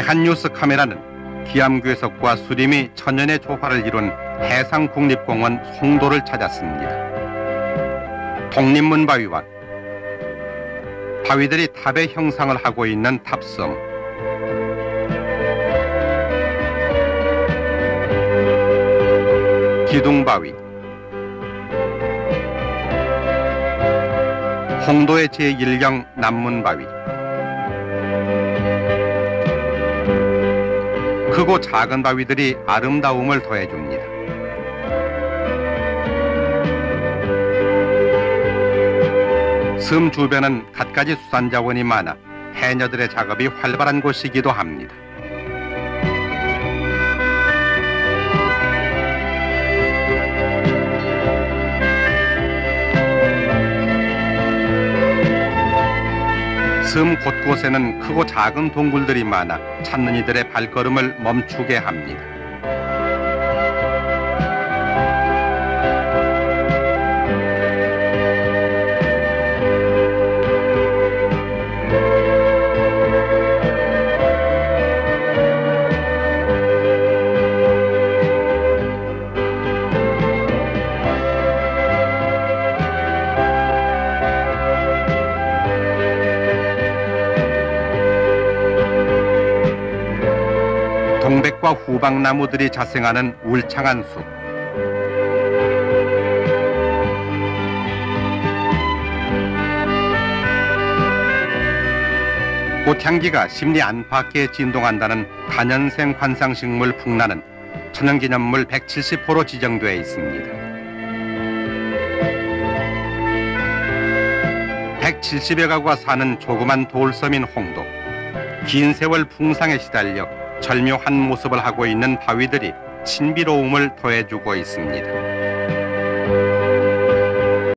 대한뉴스 카메라는 기암괴석과 수림이 천연의 조화를 이룬 해상국립공원 송도를 찾았습니다. 독립문 바위와 바위들이 탑의 형상을 하고 있는 탑섬, 기둥바위, 홍도의 제1경 남문바위, 크고 작은 바위들이 아름다움을 더해줍니다. 섬 주변은 갖가지 수산자원이 많아 해녀들의 작업이 활발한 곳이기도 합니다. 섬 곳곳에는 크고 작은 동굴들이 많아 찾는 이들의 발걸음을 멈추게 합니다. 동백과 후박나무들이 자생하는 울창한 숲. 꽃향기가 심리 안팎에 진동한다는 다년생 관상식물 풍란은 천연기념물 170호로 지정되어 있습니다. 170여 가구가 사는 조그만 돌섬인 홍도. 긴 세월 풍상에 시달려 절묘한 모습을 하고 있는 바위들이 신비로움을 더해주고 있습니다.